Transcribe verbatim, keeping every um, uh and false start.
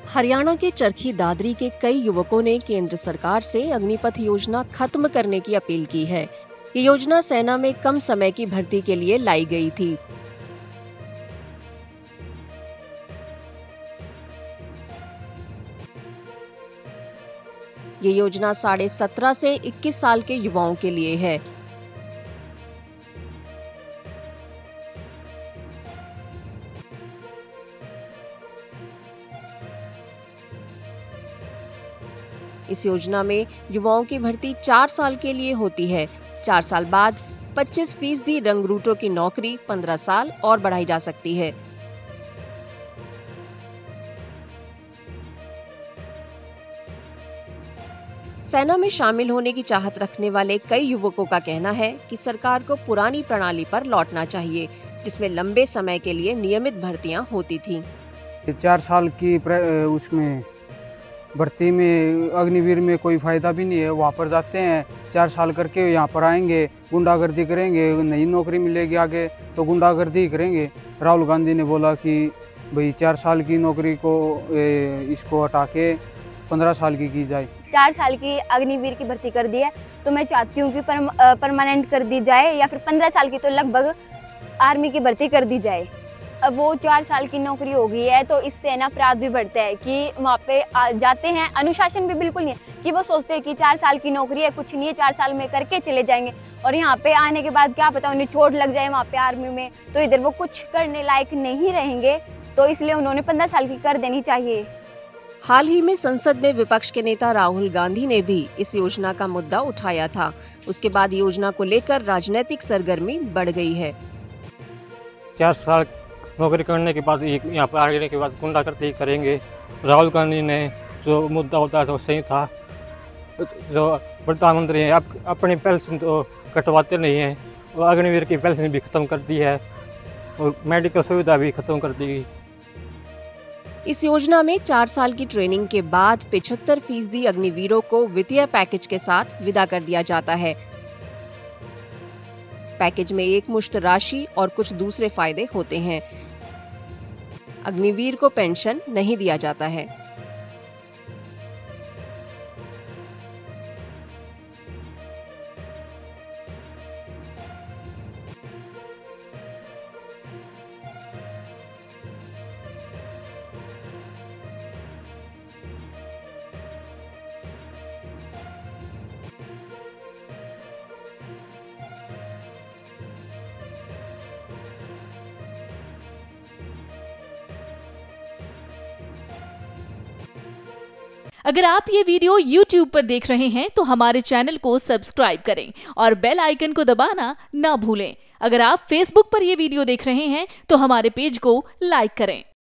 हरियाणा के चरखी दादरी के कई युवकों ने केंद्र सरकार से अग्निपथ योजना खत्म करने की अपील की है। ये योजना सेना में कम समय की भर्ती के लिए लाई गई थी। ये योजना साढ़े सत्रह से इक्कीस साल के युवाओं के लिए है। इस योजना में युवाओं की भर्ती चार साल के लिए होती है। चार साल बाद पच्चीस फीसदी रंगरूटों की नौकरी पंद्रह साल और बढ़ाई जा सकती है। सेना में शामिल होने की चाहत रखने वाले कई युवकों का कहना है कि सरकार को पुरानी प्रणाली पर लौटना चाहिए, जिसमें लंबे समय के लिए नियमित भर्तियां होती थीं। चार साल की उसमें भर्ती में अग्निवीर में कोई फायदा भी नहीं है। वहाँ पर जाते हैं, चार साल करके यहाँ पर आएंगे, गुंडागर्दी करेंगे, नई नौकरी मिलेगी आगे तो गुंडागर्दी करेंगे। राहुल गांधी ने बोला कि भाई चार साल की नौकरी को इसको हटा के पंद्रह साल की की जाए। चार साल की अग्निवीर की भर्ती कर दी है तो मैं चाहती हूँ कि परमानेंट कर दी जाए, या फिर पंद्रह साल की तो लगभग आर्मी की भर्ती कर दी जाए। अब वो चार साल की नौकरी हो गई है तो इससे ना अपराध भी बढ़ता है कि वहाँ पे जाते हैं, अनुशासन भी बिल्कुल नहीं है कि वो सोचते हैं कि चार साल की नौकरी है, कुछ नहीं है, चार साल में करके चले जाएंगे, और यहाँ पे आने के बाद क्या पता उन्हें चोट लग जाए वहाँ पे आर्मी में, तो इधर वो कुछ करने लायक नहीं रहेंगे। तो इसलिए उन्होंने पंद्रह साल की कर देनी चाहिए। हाल ही में संसद में विपक्ष के नेता राहुल गांधी ने भी इस योजना का मुद्दा उठाया था। उसके बाद योजना को लेकर राजनीतिक सरगर्मी बढ़ गई है। चार साल नौकरी करने के बाद यहाँ पर आने के बाद गुंडागर्दी करेंगे। राहुल गांधी ने जो मुद्दा होता है तो सही था। जो प्रधानमंत्री हैं अब अपनी पेंशन तो कटवाते नहीं हैं, और अग्निवीर की पेंशन भी खत्म कर दी है और मेडिकल सुविधा भी खत्म कर दी गई। इस योजना में चार साल की ट्रेनिंग के बाद पिछहत्तर फीसदी अग्निवीरों को वित्तीय पैकेज के साथ विदा कर दिया जाता है। पैकेज में एक मुश्त राशि और कुछ दूसरे फायदे होते हैं। अग्निवीर को पेंशन नहीं दिया जाता है। अगर आप ये वीडियो YouTube पर देख रहे हैं तो हमारे चैनल को सब्सक्राइब करें और बेल आइकन को दबाना ना भूलें। अगर आप Facebook पर ये वीडियो देख रहे हैं तो हमारे पेज को लाइक करें।